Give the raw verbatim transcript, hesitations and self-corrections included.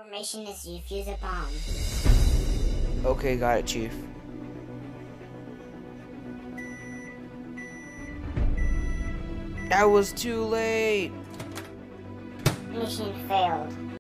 Formation is to defuse a bomb. Okay, got it, Chief. I was too late. Mission failed.